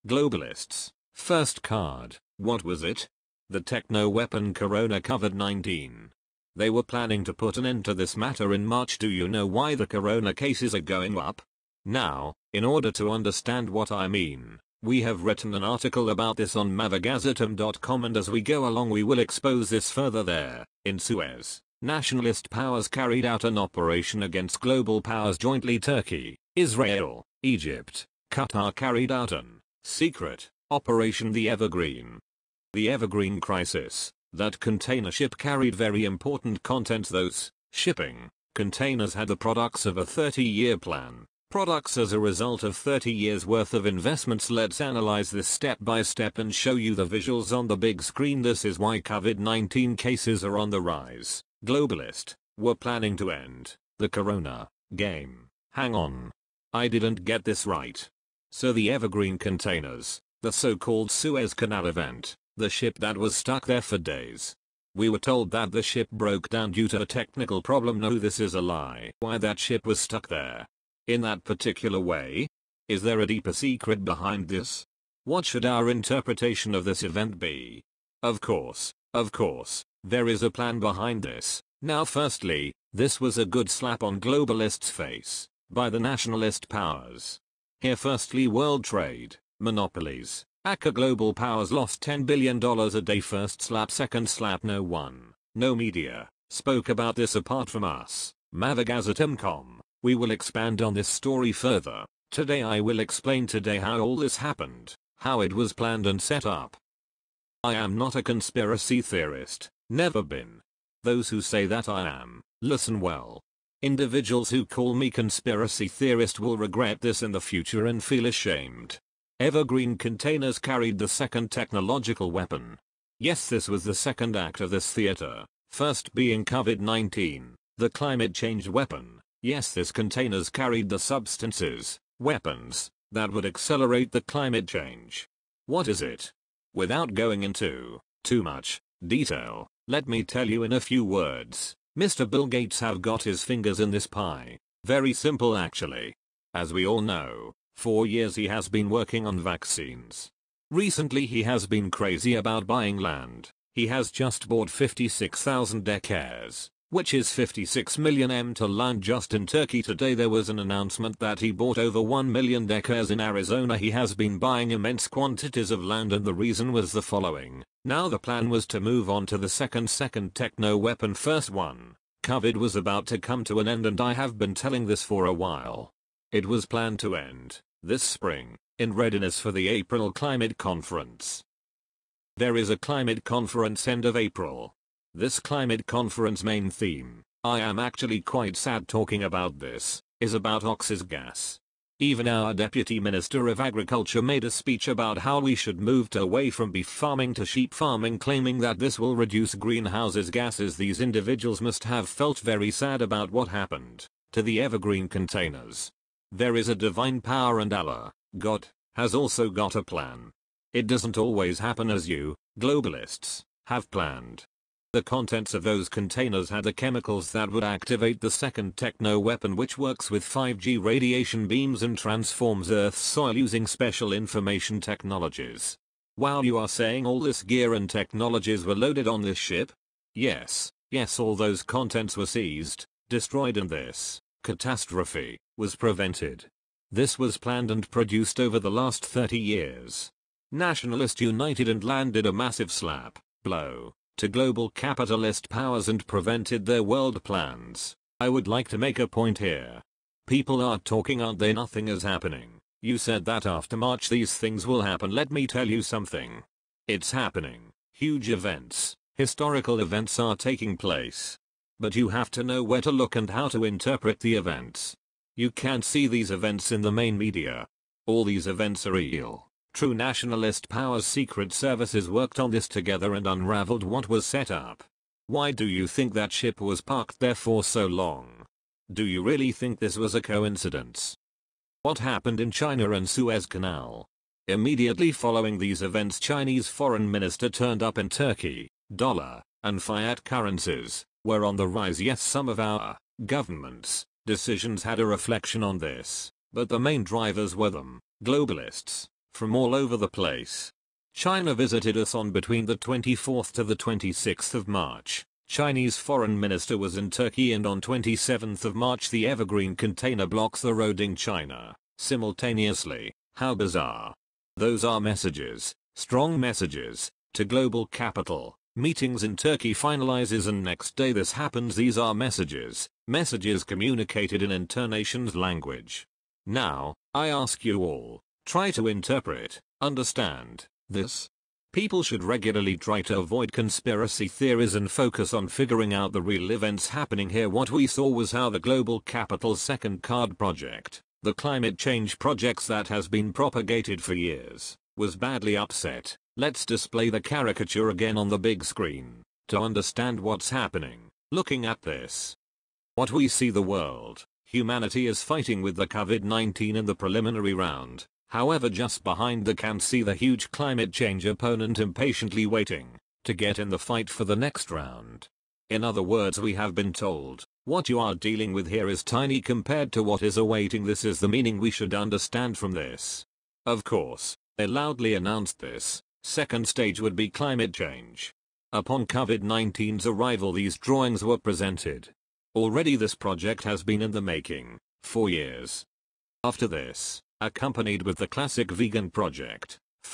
Globalists. First card. What was it? The techno-weapon Corona COVID-19. They were planning to put an end to this matter in March. Do you know why the corona cases are going up? Now, in order to understand what I mean, we have written an article about this on mavagazetum.com, and as we go along we will expose this further there. In Suez, nationalist powers carried out an operation against global powers jointly. Turkey, Israel, Egypt, Qatar carried out an secret operation, the Evergreen. The Evergreen crisis. That container ship carried very important content. Those shipping containers had the products of a 30-year plan. Products as a result of 30 years worth of investments. Let's analyze this step by step and show you the visuals on the big screen. This is why COVID-19 cases are on the rise. Globalist were planning to end the corona game. Hang on. I didn't get this right. So the Evergreen containers, the so-called Suez Canal event, the ship that was stuck there for days. We were told that the ship broke down due to a technical problem. No, this is a lie. Why that ship was stuck there in that particular way? Is there a deeper secret behind this? What should our interpretation of this event be? Of course, there is a plan behind this. Now firstly, this was a good slap on globalists' face by the nationalist powers. Here firstly, world trade, monopolies. ACA global powers lost $10 billion a day. First slap. Second slap. No one, no media, spoke about this apart from us, mavagazetum.com. We will expand on this story further. Today I will explain how all this happened, how it was planned and set up. I am not a conspiracy theorist, never been. Those who say that I am, listen well. Individuals who call me conspiracy theorist will regret this in the future and feel ashamed. Evergreen containers carried the second technological weapon. Yes, this was the second act of this theater, first being COVID-19, the climate change weapon. Yes, this containers carried the substances, weapons, that would accelerate the climate change. What is it? Without going into too much detail, let me tell you in a few words. Mr. Bill Gates have got his fingers in this pie. Very simple actually. As we all know, for years he has been working on vaccines. Recently he has been crazy about buying land. He has just bought 56,000 acres, which is 56 million to land just in Turkey. Today there was an announcement that he bought over 1 million acres in Arizona. He has been buying immense quantities of land, and the reason was the following. Now the plan was to move on to the second techno weapon. First one, COVID was about to come to an end, and I have been telling this for a while. It was planned to end this spring, in readiness for the April climate conference. There is a climate conference end of April. This climate conference main theme, I am actually quite sad talking about this, is about oxys gas. Even our Deputy Minister of Agriculture made a speech about how we should move away from beef farming to sheep farming, claiming that this will reduce greenhouse gases. These individuals must have felt very sad about what happened to the Evergreen containers. There is a divine power, and Allah, God, has also got a plan. It doesn't always happen as you, globalists, have planned. The contents of those containers had the chemicals that would activate the second techno weapon, which works with 5G radiation beams and transforms Earth's soil using special information technologies. Wow, you are saying all this gear and technologies were loaded on this ship? Yes, all those contents were seized, destroyed, and this catastrophe was prevented. This was planned and produced over the last 30 years. Nationalists united and landed a massive slap blow to global capitalist powers and prevented their world plans. I would like to make a point here. People are talking, aren't they? Nothing is happening. You said that after March these things will happen. Let me tell you something. It's happening. Huge events, historical events are taking place. But you have to know where to look and how to interpret the events. You can't see these events in the main media. All these events are real. True nationalist powers' secret services worked on this together and unraveled what was set up. Why do you think that ship was parked there for so long? Do you really think this was a coincidence? What happened in China and Suez Canal? Immediately following these events, Chinese foreign minister turned up in Turkey. Dollar and fiat currencies were on the rise. Yes, some of our government's decisions had a reflection on this, but the main drivers were them, globalists. from all over the place. China visited us on between the 24th to the 26th of March. Chinese foreign minister was in Turkey, and on 27th of March the Evergreen container blocks the road in China. Simultaneously. How bizarre. Those are messages, strong messages, to global capital. Meetings in Turkey finalizes, and next day this happens. These are messages communicated in internation's language. Now, I ask you all, try to interpret, understand this. People should regularly try to avoid conspiracy theories and focus on figuring out the real events happening here. What we saw was how the global capital's second card project, the climate change projects that has been propagated for years, was badly upset. Let's display the caricature again on the big screen, to understand what's happening. Looking at this, what we see, the world, humanity is fighting with the COVID-19 in the preliminary round. However, just behind the can see the huge climate change opponent impatiently waiting to get in the fight for the next round. In other words, we have been told, what you are dealing with here is tiny compared to what is awaiting. This is the meaning we should understand from this. Of course, they loudly announced this second stage would be climate change. Upon COVID-19's arrival, these drawings were presented. Already this project has been in the making for years. After this, accompanied with the classic vegan project,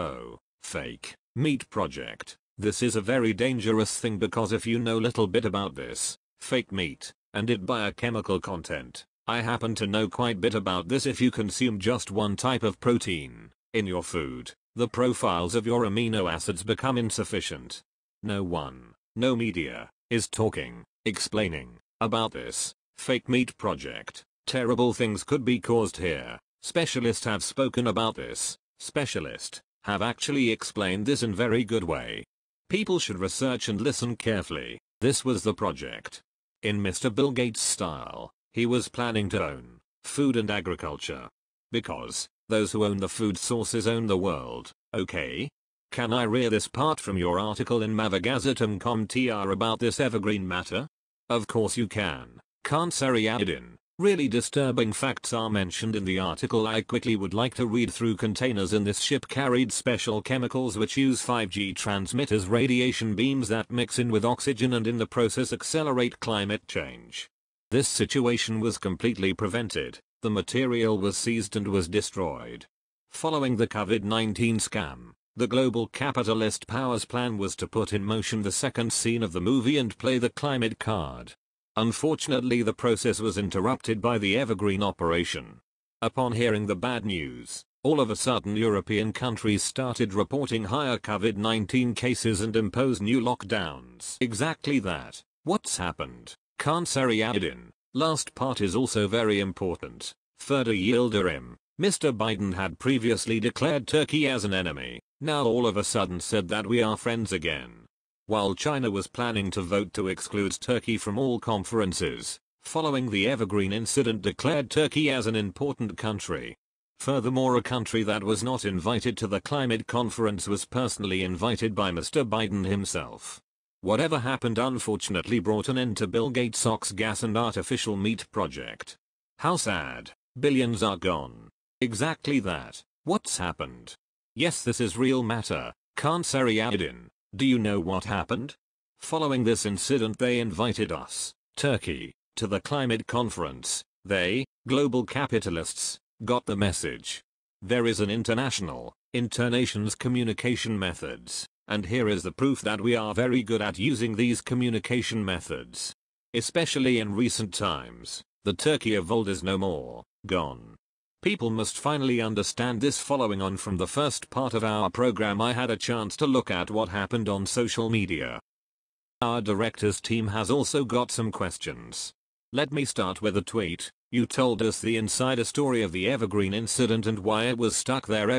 fake meat project. This is a very dangerous thing, because if you know little bit about this, fake meat, and its biochemical content, I happen to know quite a bit about this. If you consume just one type of protein in your food, the profiles of your amino acids become insufficient. No one, no media, is talking, explaining, about this fake meat project. Terrible things could be caused here. Specialists have spoken about this. Specialists have actually explained this in very good way. People should research and listen carefully. This was the project. In Mr. Bill Gates' style, he was planning to own food and agriculture. Because those who own the food sources own the world, okay? Can I read this part from your article in Mavagazetum.com.tr about this Evergreen matter? Of course you can. Kanseri iodine. Really disturbing facts are mentioned in the article. I quickly would like to read through. Containers in this ship carried special chemicals which use 5G transmitters, radiation beams that mix in with oxygen and in the process accelerate climate change. This situation was completely prevented. The material was seized and was destroyed. Following the COVID-19 scam, the global capitalist powers plan was to put in motion the second scene of the movie and play the climate card. Unfortunately, the process was interrupted by the Evergreen operation. Upon hearing the bad news, all of a sudden European countries started reporting higher COVID-19 cases and imposed new lockdowns. Exactly that. What's happened? Kanseri iodine. Last part is also very important. Further Yildirim. Mr. Biden had previously declared Turkey as an enemy. Now all of a sudden said that we are friends again. While China was planning to vote to exclude Turkey from all conferences, following the Evergreen incident declared Turkey as an important country. Furthermore, a country that was not invited to the climate conference was personally invited by Mr. Biden himself. Whatever happened unfortunately brought an end to Bill Gates' ox gas and artificial meat project. How sad. Billions are gone. Exactly that. What's happened? Yes, this is real matter. Kanseri iodine. Do you know what happened? Following this incident they invited us, Turkey, to the climate conference. They, global capitalists, got the message. There is an internation's communication methods, and here is the proof that we are very good at using these communication methods. Especially in recent times, the Turkey of old is no more, gone. People must finally understand this. Following on from the first part of our program, I had a chance to look at what happened on social media. Our director's team has also got some questions. Let me start with a tweet. You told us the insider story of the Evergreen incident and why it was stuck there.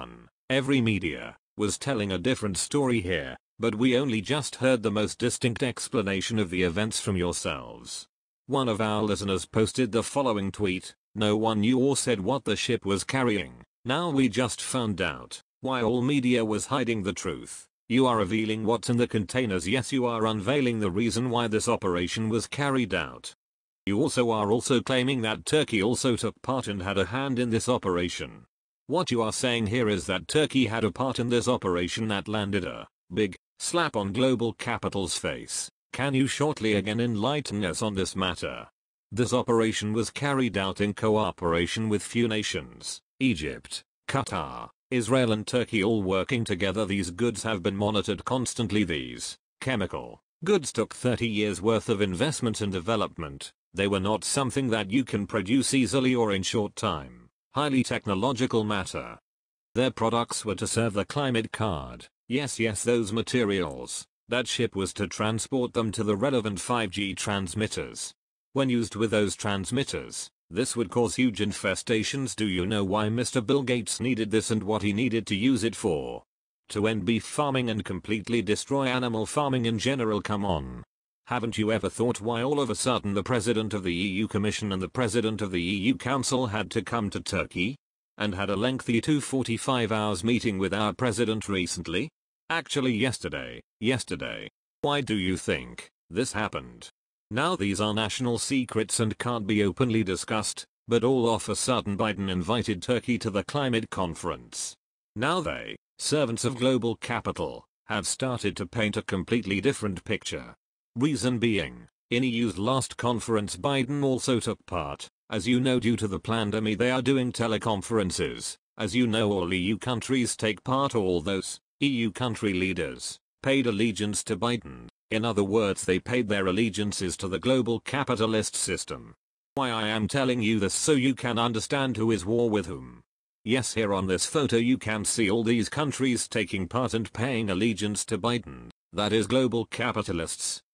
Every media, was telling a different story here, but we only just heard the most distinct explanation of the events from yourselves. One of our listeners posted the following tweet. No one knew or said what the ship was carrying. Now we just found out why all media was hiding the truth. You are revealing what's in the containers. Yes, you are unveiling the reason why this operation was carried out. You are also claiming that Turkey also took part and had a hand in this operation. What you are saying here is that Turkey had a part in this operation that landed a big slap on global capital's face. Can you shortly again enlighten us on this matter? This operation was carried out in cooperation with few nations, Egypt, Qatar, Israel and Turkey all working together. These goods have been monitored constantly. These chemical goods took 30 years worth of investment and development. They were not something that you can produce easily or in short time. Highly technological matter. Their products were to serve the climate card. Yes, those materials. That ship was to transport them to the relevant 5G transmitters. When used with those transmitters, this would cause huge infestations. Do you know why Mr. Bill Gates needed this and what he needed to use it for? To end beef farming and completely destroy animal farming in general. Come on. Haven't you ever thought why all of a sudden the President of the EU Commission and the President of the EU Council had to come to Turkey? And had a lengthy 245 hours meeting with our President recently? Actually yesterday. Why do you think this happened? Now these are national secrets and can't be openly discussed, but all of a sudden Biden invited Turkey to the climate conference. Now they, servants of global capital, have started to paint a completely different picture. Reason being, in EU's last conference Biden also took part. As you know, due to the pandemic they are doing teleconferences. As you know, all EU countries take part. All those EU country leaders paid allegiance to Biden. In other words, they paid their allegiances to the global capitalist system. Why I am telling you this so you can understand who is war with whom. Yes, here on this photo you can see all these countries taking part and paying allegiance to Biden. That is global capitalists.